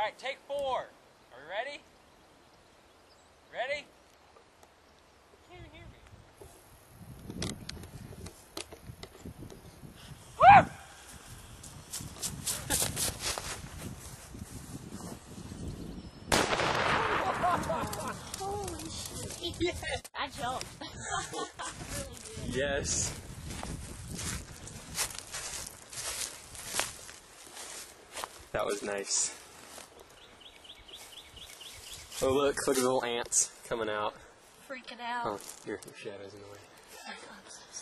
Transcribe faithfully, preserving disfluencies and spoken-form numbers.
Alright, take four. Are we ready? Ready? You can't hear me. Woo! Holy shit. Yes. I jumped. Really good. Yes. That was nice. Oh look, look at the little ants coming out. Freaking out. Oh, your, your shadow's in the way.